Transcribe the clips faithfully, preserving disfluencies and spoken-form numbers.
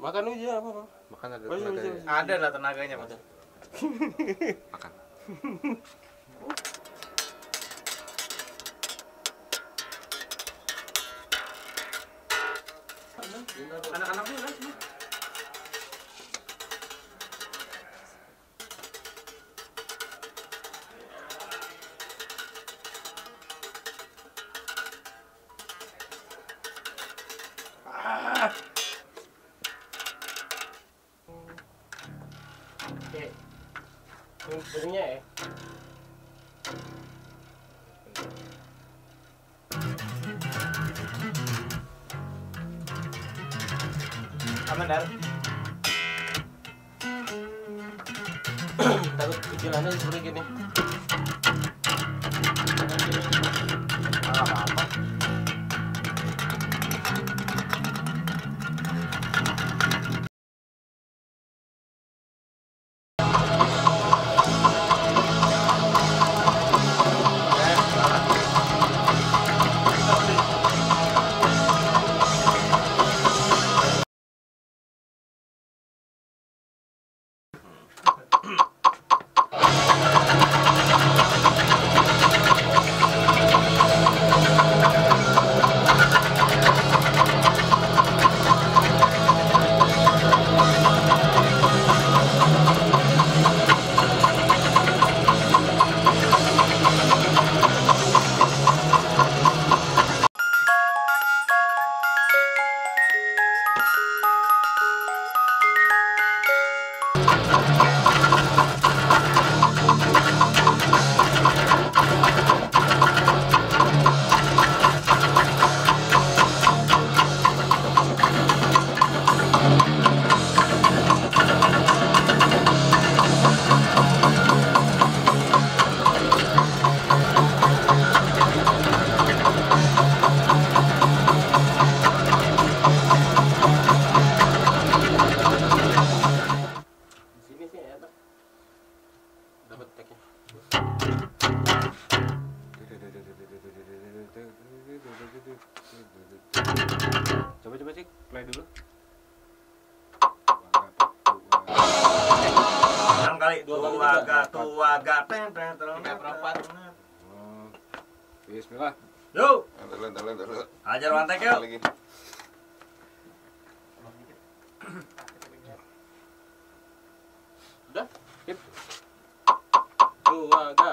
Makan aja apa? Makan ada Oh, iya, tenaganya. iya, iya. Ada lah tenaganya, Mas. Makan. Anak-anak dulu kan semua. Oke. Piringnya ya. Aman, Dar. Takut kecilannya seperti gini. Ah, apa-apa. Coba-coba sih, play dulu. Enam kali. Dua kali Tua tiga. ga, tua ga, ten ten ten. Tiga perempat. Oh. Bismillah. Yuk, Dulu, dulu, dulu. ajar wantek yuk. Lagi. Udah? Hip. Dua, ga.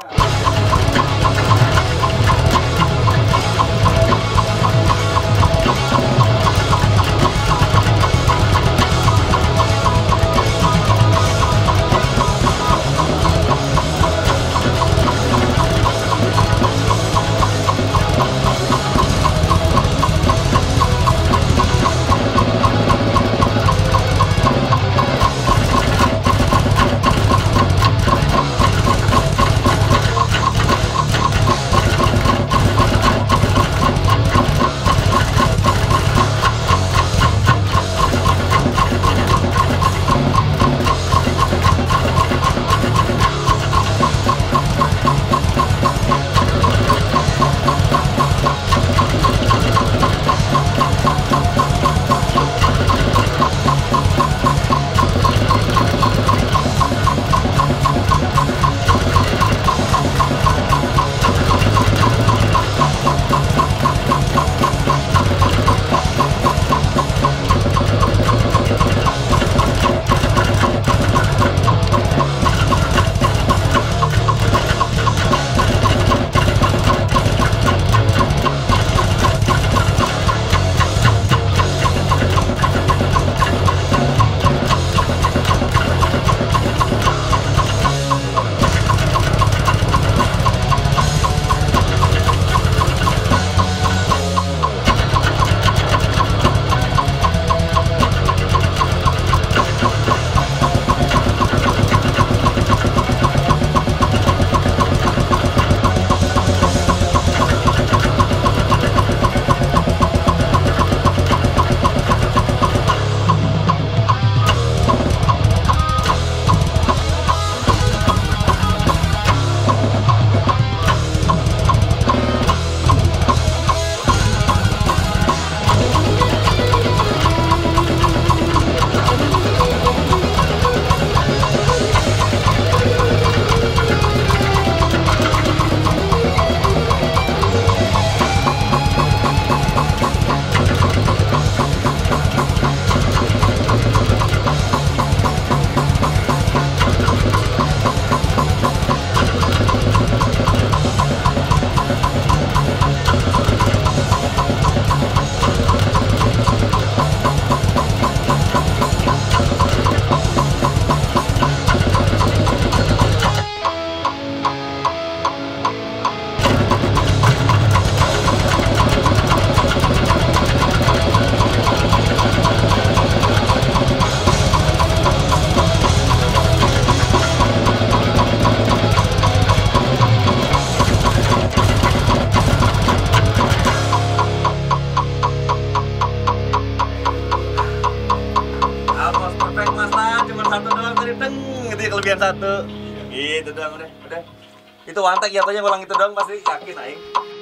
teng gitu ya kelebihan satu. Gitu doang udah, udah. Itu one take jatuhnya ngulang itu doang pasti yakin aing.